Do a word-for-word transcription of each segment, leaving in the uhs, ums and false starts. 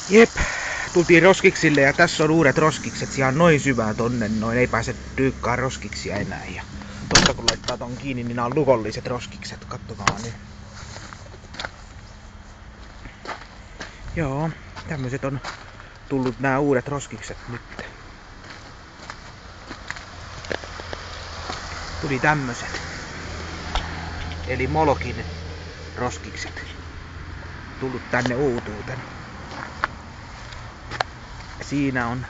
Jep, tultiin roskiksille ja tässä on uudet roskikset. Siellä on noin syvää tonne, noin ei pääse dyykkaa roskiksia enää. Ja totta kun laittaa ton kiinni, niin nämä on lukolliset roskikset. Katsotaan nyt. Joo, tämmöiset on tullut nämä uudet roskikset nyt. Tuli tämmöiset. Eli Molokin roskikset. Tullut tänne uutuutena. Siinä on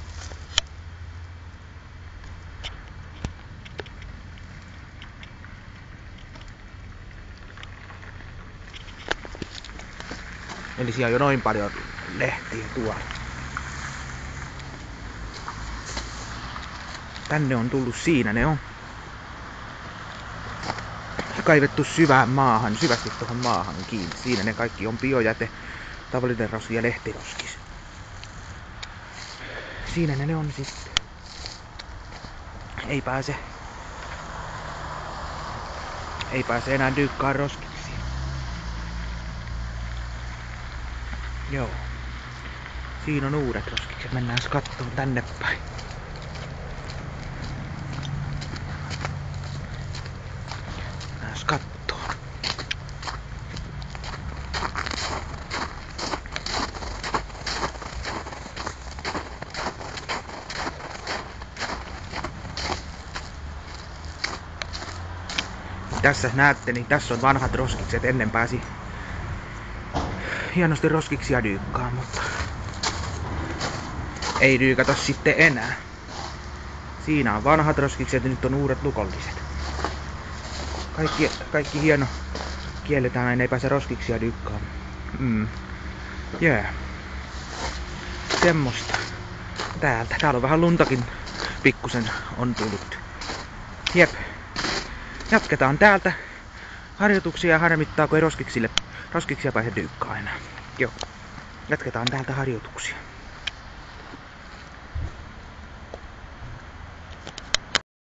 eli siellä on jo noin paljon lehtiä tuolla. Tänne on tullut, siinä ne on. Kaivettu syvään maahan, syvästi tuohon maahan kiinni. Siinä ne kaikki on biojäte, tavallinen roski ja lehtiroskis. Siinä ne, ne on sitten. Ei pääse. Ei pääse enää dyykkaan roskiksi. Joo. Siinä on uudet roskikset. Mennään kattoon tänne päin. Mennään kattoon. Tässä näette, niin tässä on vanhat roskikset. Ennen pääsi hienosti roskiksia dyykkaan, mutta ei dyykata sitten enää. Siinä on vanhat roskikset ja nyt on uudet lukolliset. Kaikki, kaikki hieno. Kielletään aina, ei pääse roskiksia dyykkaan. Mm. Yeah. Semmosta. Täältä. Täällä on vähän luntakin pikkusen on tullut. Jep. Jatketaan täältä harjoituksia ja harmittaa, kun ei roskiksille, roskiksia pääse dyykkaan enää. Joo. Jatketaan täältä harjoituksia.